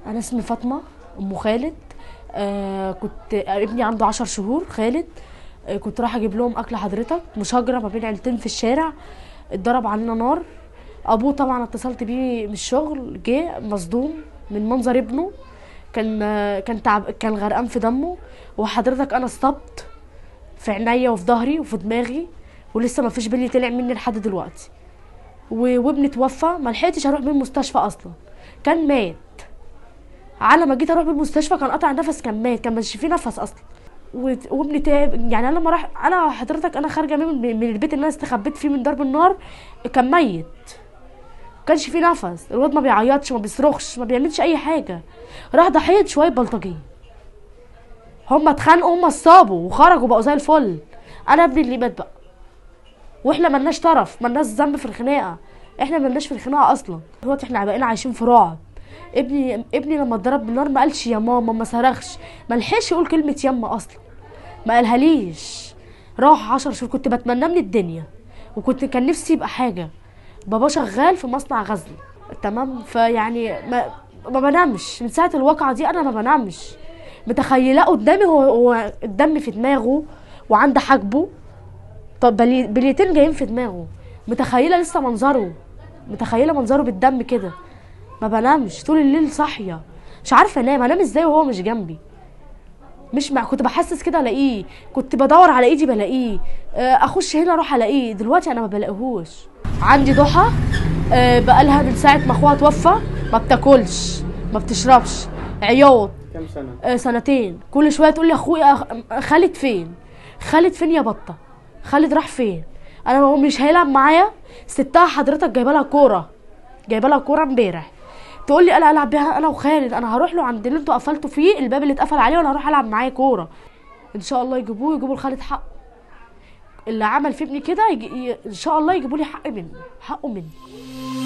انا اسمي فاطمه ام خالد. كنت ابني عنده 10 شهور خالد. كنت رايحه اجيب لهم اكل حضرتك، مشاجره ما بين عيلتين في الشارع، اتضرب علينا نار. ابوه طبعا اتصلت بيه من الشغل، جه مصدوم من منظر ابنه. كان غرقان في دمه. وحضرتك انا اصطبت في عينيا وفي ظهري وفي دماغي، ولسه ما فيش بلي طلع مني لحد دلوقتي. وابني توفى، ما لحقتش اروح بيه المستشفى اصلا، كان مات. على ما جيت اروح بالمستشفى كان قطع النفس، كان مات، كان مش فيه نفس اصلا. وابني تعب. يعني انا لما راح، انا حضرتك انا خارجه من البيت اللي انا استخبيت فيه من ضرب النار، كان ميت، كانش فيه نفس. الواد ما بيعيطش، ما بيصرخش، ما بيعملش اي حاجه. راح ضحيه شويه بلطجيه، هم اتخانقوا، هم اتصابوا وخرجوا بقوا زي الفل. انا ابني اللي مات بقى، واحنا ملناش طرف، ملناش ذنب في الخناقه، احنا ملناش في الخناقه اصلا. دلوقتي احنا بقينا عايشين في رعب. ابني لما اتضرب بالنار ما قالش يا ماما، ما صرخش، ما لحقش يقول كلمه يما اصلا، ما قالهاليش. راح 10 شهور كنت بتمنى من الدنيا، كان نفسي يبقى حاجه. بابا شغال في مصنع غزل، تمام. فيعني ما بنامش من ساعه الواقعه دي، انا ما بنامش. متخيله قدامي هو الدم في دماغه وعند حاجبه، طب بليتين جايين في دماغه. متخيله لسه منظره، متخيله منظره بالدم كده. ما بنامش طول الليل صاحيه، مش عارفه انام ازاي وهو مش جنبي. مش مع كنت بحسس كده الاقيه، كنت بدور على ايدي بلاقيه، اخش هنا اروح الاقيه. دلوقتي انا ما بلاقيهوش. عندي ضحى بقالها من ساعه ما اخوها توفى ما بتاكلش، ما بتشربش، عياط. كم سنة؟ سنتين. كل شويه تقول لي اخويا خالد فين، خالد فين يا بطه، خالد راح فين، انا هو مش هيلعب معايا. ستها حضرتك جايبه لها كوره، جايبه لها كوره امبارح، تقول لي انا العب بيها انا وخالد. انا هروح له عند اللي انتوا قفلتوا فيه، الباب اللي اتقفل عليه، وانا هروح العب معاه كوره. ان شاء الله يجيبوا لخالد حقه، اللي عمل في ابني كده ان شاء الله يجيبوا لي حقه مني.